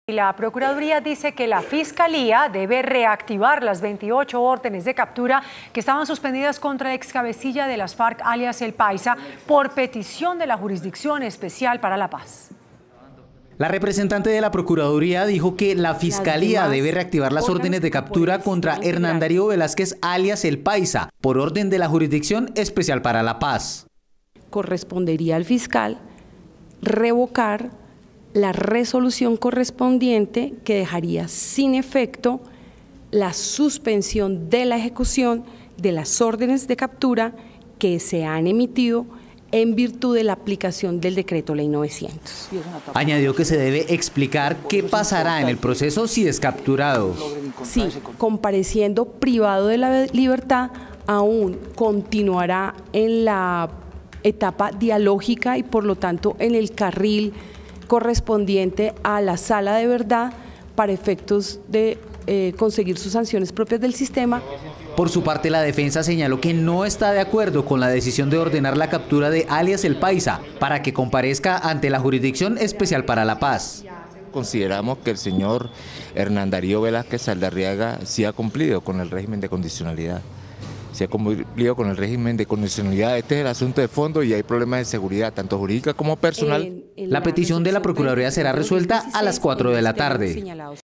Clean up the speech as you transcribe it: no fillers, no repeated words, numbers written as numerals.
La Procuraduría dice que la Fiscalía debe reactivar las 28 órdenes de captura que estaban suspendidas contra el excabecilla de las FARC, alias El Paisa, por petición de la Jurisdicción Especial para la Paz. La representante de la Procuraduría dijo que la Fiscalía debe reactivar las órdenes de captura contra Hernán Darío Velázquez, alias El Paisa, por orden de la Jurisdicción Especial para la Paz. Correspondería al fiscal revocar la resolución correspondiente que dejaría sin efecto la suspensión de la ejecución de las órdenes de captura que se han emitido en virtud de la aplicación del decreto ley 900. Añadió que se debe explicar qué pasará en el proceso si es capturado. Sí, compareciendo privado de la libertad, aún continuará en la etapa dialógica y por lo tanto en el carril correspondiente a la sala de verdad para efectos de conseguir sus sanciones propias del sistema. Por su parte, la defensa señaló que no está de acuerdo con la decisión de ordenar la captura de alias El Paisa para que comparezca ante la Jurisdicción Especial para la Paz. Consideramos que el señor Hernán Darío Velázquez Saldarriaga sí ha cumplido con el régimen de condicionalidad. Se ha cumplido con el régimen de condicionalidad. Este es el asunto de fondo y hay problemas de seguridad, tanto jurídica como personal. La petición de la Procuraduría será resuelta a las 4 de la tarde.